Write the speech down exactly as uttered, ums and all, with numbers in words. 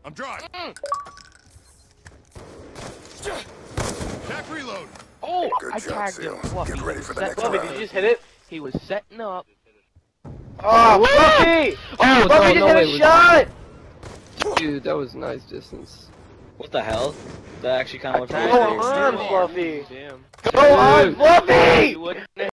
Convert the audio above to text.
I'm dry. Mm. Tack reload. Oh, Good I job, tagged him. Seal. Fluffy. Get ready for the Set- next Fluffy, round. did you just hit it? He was setting up. Oh, Fluffy! Oh, Fluffy no, just no, hit it a was- shot! Dude, that was nice distance. What the hell? That actually kind of looked I pretty Go tagged safe. him. on, Fluffy! Damn. Go on, Fluffy! You wouldn't